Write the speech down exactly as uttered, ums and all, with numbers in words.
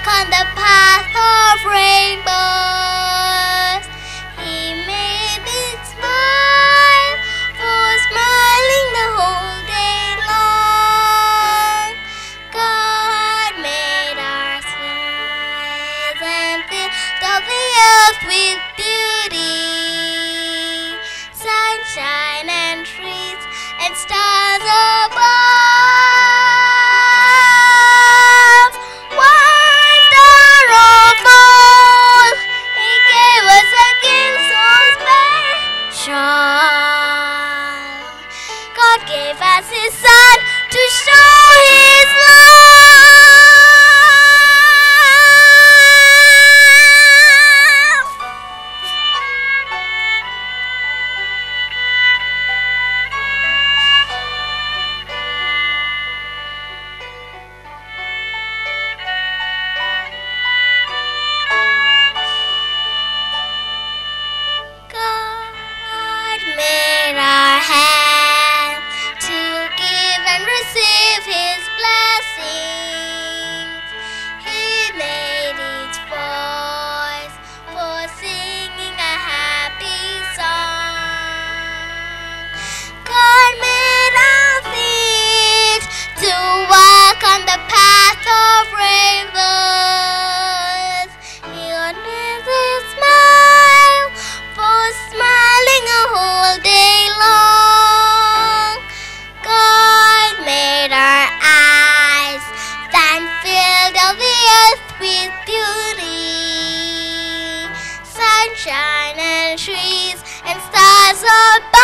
walk on the path of rainbows. He made it smile for smiling the whole day long. God made our skies and filled all the earth with beauty, sunshine and trees and stars above. Wonder of all, He gave us a gift so special. God gave us His Son to show His love. God made our hands to give and receive His blessings. He made each voice for singing a happy song. God made our feet to walk on the path of rainbows. He wanted a smile for smiling a whole day long. God made our eyes that filled all the earth with beauty, sunshine and trees and stars above.